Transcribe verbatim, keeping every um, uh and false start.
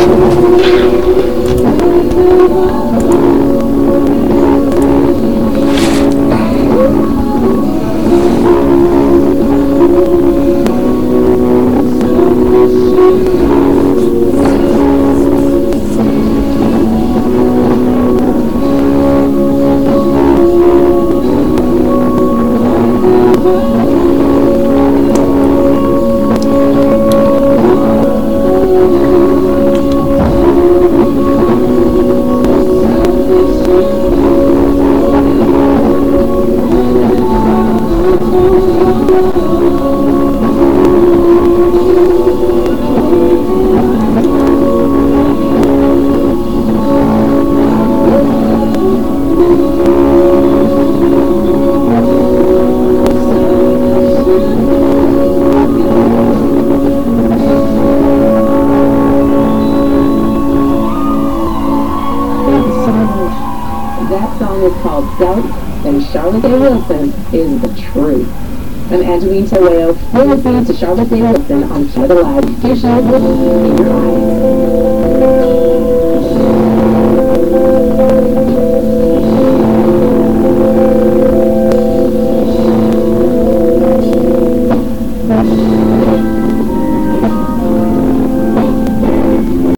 That song is called Self, and Charlotte Day Wilson is the truth. I'm Angeline Taweo. You're listening to Charlotte Day Wilson on Canada Live. Here's Charlotte Wilson in your eyes.